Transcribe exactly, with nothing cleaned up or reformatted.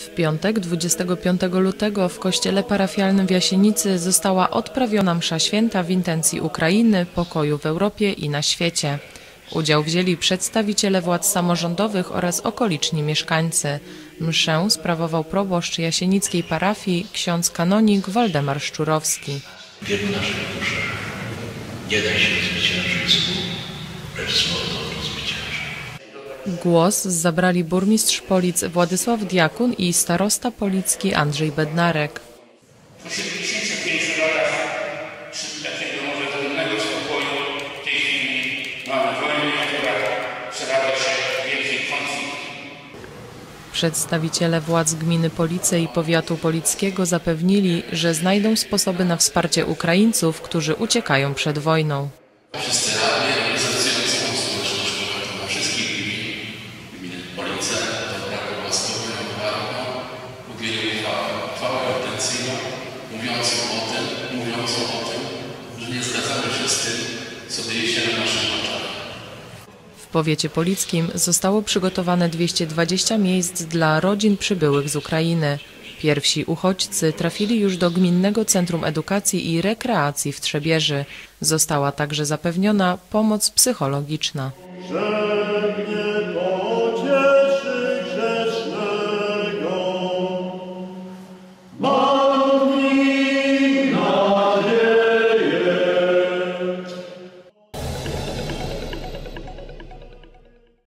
W piątek, dwudziestego piątego lutego, w kościele parafialnym w Jasienicy została odprawiona msza święta w intencji Ukrainy, pokoju w Europie i na świecie. Udział wzięli przedstawiciele władz samorządowych oraz okoliczni mieszkańcy. Mszę sprawował proboszcz jasienickiej parafii, ksiądz kanonik Waldemar Szczurowski. Wielu naszych duszach nie da się zwyciężyć złu, lecz zło dobro zwycięży. Głos zabrali burmistrz Polic Władysław Diakun i starosta policki Andrzej Bednarek. Po siedemdziesięciu pięciu latach takiego może trudnego spokoju w tej chwili mamy wojnę, która przerabia się w wielki konflikt. Przedstawiciele władz gminy Police i powiatu polickiego zapewnili, że znajdą sposoby na wsparcie Ukraińców, którzy uciekają przed wojną. Wszyscy radni reprezentują całą społeczność powiatu na wszystkich gmin, gminy Police, Dąbrowa Łaskowie, Warno, podjęli uchwałę, uchwałę intencyjną, mówiącą o tym, mówiącą o tym, że nie zgadzamy się z tym, co dzieje się na naszych oczach. W powiecie polickim zostało przygotowane dwieście dwadzieścia miejsc dla rodzin przybyłych z Ukrainy. Pierwsi uchodźcy trafili już do Gminnego Centrum Edukacji i Rekreacji w Trzebieży. Została także zapewniona pomoc psychologiczna.